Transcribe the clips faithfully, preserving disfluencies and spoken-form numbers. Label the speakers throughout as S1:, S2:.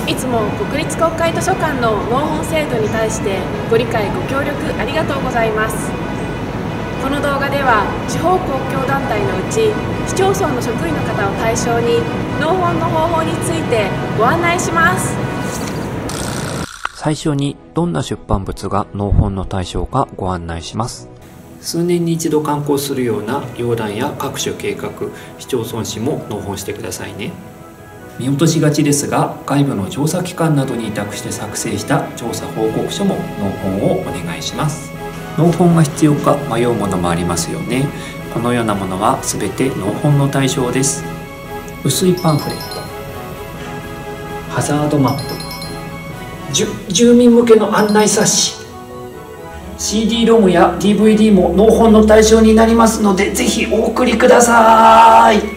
S1: いつも国立国会図書館の納本制度に対してご理解ご協力ありがとうございます。この動画では地方公共団体のうち市町村の職員の方を対象に納本の方法についてご案内します。
S2: 最初にどんな出版物が納本の対象かご案内します。数年に一度刊行するような要覧や各種計画、市町村誌も納本してくださいね。見落としがちですが、外部の調査機関などに委託して作成した調査報告書も納本をお願いします。納本が必要か迷うものもありますよね。このようなものはすべて納本の対象です。薄いパンフレット、ハザードマップ、じゅ住民向けの案内冊子、シーディー ロムや ディーブイディー も納本の対象になりますので、ぜひお送りください。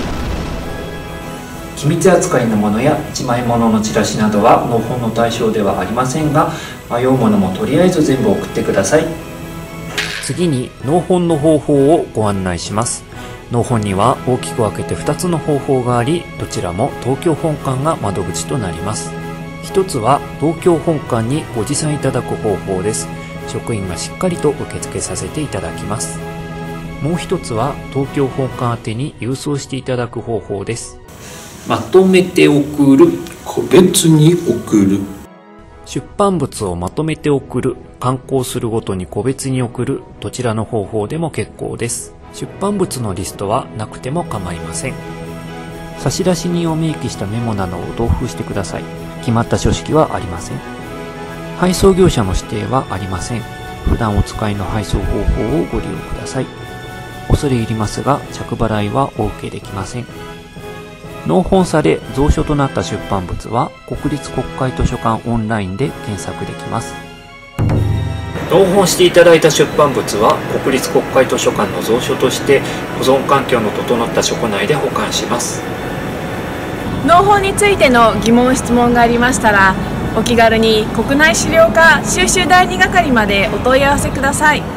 S2: 機密扱いのものやいちまいもののチラシなどは納本の対象ではありませんが、迷うものもとりあえず全部送ってください。次に納本の方法をご案内します。納本には大きく分けてふたつの方法があり、どちらも東京本館が窓口となります。ひとつは東京本館にご持参いただく方法です。職員がしっかりと受付させていただきます。もう一つは東京本館宛てに郵送していただく方法です。まとめて送る、
S3: 個別に送る。
S2: 出版物をまとめて送る、刊行するごとに個別に送る、どちらの方法でも結構です。出版物のリストはなくても構いません。差出人を明記したメモなどを同封してください。決まった書式はありません。配送業者の指定はありません。普段お使いの配送方法をご利用ください。恐れ入りますが、着払いはお受けできません。納本され蔵書となった出版物は国立国会図書館オンラインで検索できます。納本していただいた出版物は国立国会図書館の蔵書として保存環境の整った書庫内で保管します。
S1: 納本についての疑問質問がありましたら、お気軽に国内資料課収集第二係までお問い合わせください。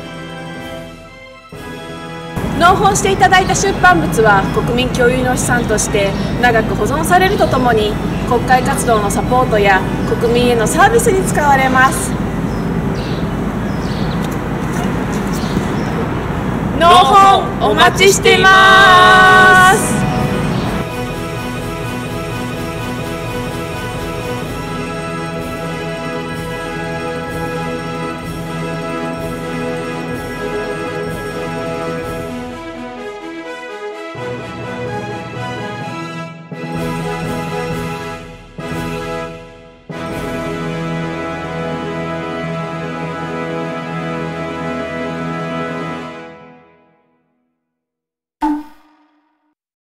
S1: 納本していただいた出版物は国民共有の資産として長く保存されるとともに、国会活動のサポートや国民へのサービスに使われます。納本お待ちしています。